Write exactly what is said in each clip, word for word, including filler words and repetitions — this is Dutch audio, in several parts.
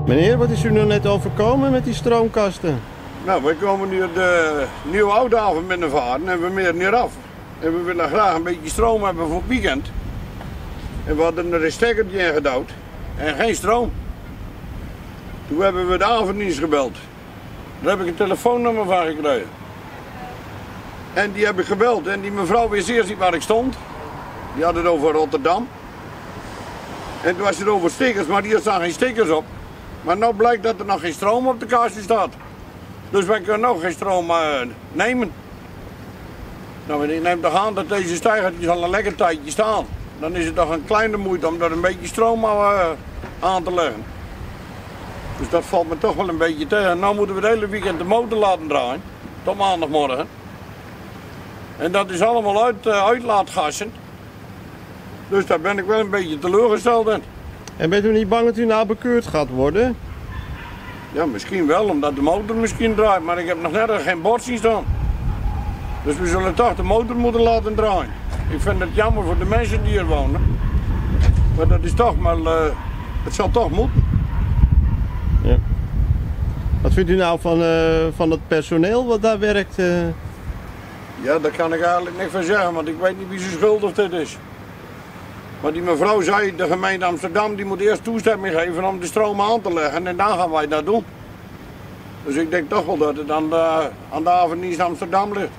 Meneer, wat is u nou net overkomen met die stroomkasten? Nou, wij komen nu de nieuwe Oudhaven binnenvaren en we meren hier af. En we willen graag een beetje stroom hebben voor het weekend. En we hadden er een stekkertje in gedouwd en geen stroom. Toen hebben we de avonddienst gebeld. Daar heb ik een telefoonnummer van gekregen. En die heb ik gebeld en die mevrouw wist eerst niet waar ik stond. Die had het over Rotterdam. En toen was het over stickers, maar hier staan geen stickers op. Maar nu blijkt dat er nog geen stroom op de kaartje staat. Dus wij kunnen nog geen stroom uh, nemen. Nou, ik neem toch aan dat deze steigertjes al een lekker tijdje staan. Dan is het toch een kleine moeite om er een beetje stroom uh, aan te leggen. Dus dat valt me toch wel een beetje tegen. Nou moeten we het hele weekend de motor laten draaien. Tot maandagmorgen. En dat is allemaal uit, uh, uitlaatgassen. Dus daar ben ik wel een beetje teleurgesteld in. En bent u niet bang dat u nou bekeurd gaat worden? Ja, misschien wel, omdat de motor misschien draait. Maar ik heb nog net geen bord zien staan. Dus we zullen toch de motor moeten laten draaien. Ik vind het jammer voor de mensen die hier wonen. Maar dat is toch maar, uh, het zal toch moeten. Ja. Wat vindt u nou van, uh, van het personeel wat daar werkt? Uh... Ja, daar kan ik eigenlijk niks van zeggen, want ik weet niet wie zijn schuld of dit is. Maar die mevrouw zei, de gemeente Amsterdam die moet eerst toestemming geven om de stroom aan te leggen en dan gaan wij dat doen. Dus ik denk toch wel dat het aan de, aan de avonddienst Amsterdam ligt.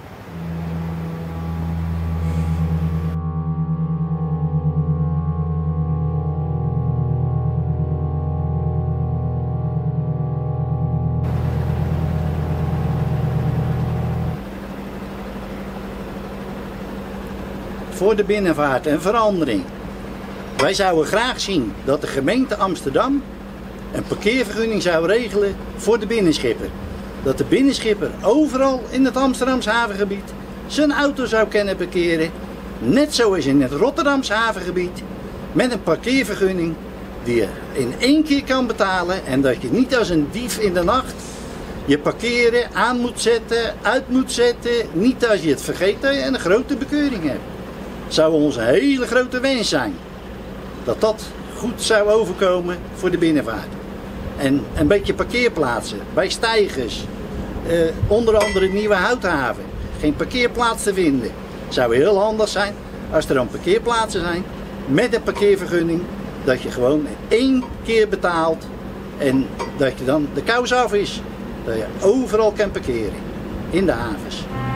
Voor de binnenvaart een verandering. Wij zouden graag zien dat de gemeente Amsterdam een parkeervergunning zou regelen voor de binnenschipper. Dat de binnenschipper overal in het Amsterdamse havengebied zijn auto zou kunnen parkeren. Net zoals in het Rotterdamse havengebied. Met een parkeervergunning die je in één keer kan betalen. En dat je niet als een dief in de nacht je parkeren aan moet zetten, uit moet zetten. Niet als je het vergeet dat je een grote bekeuring hebt. Zou onze hele grote wens zijn. Dat dat goed zou overkomen voor de binnenvaart. En een beetje parkeerplaatsen bij steigers. Uh, onder andere Nieuwe Houthaven. Geen parkeerplaats te vinden. Zou heel handig zijn als er dan parkeerplaatsen zijn. Met een parkeervergunning. Dat je gewoon één keer betaalt. En dat je dan de kous af is. Dat je overal kan parkeren. In de havens.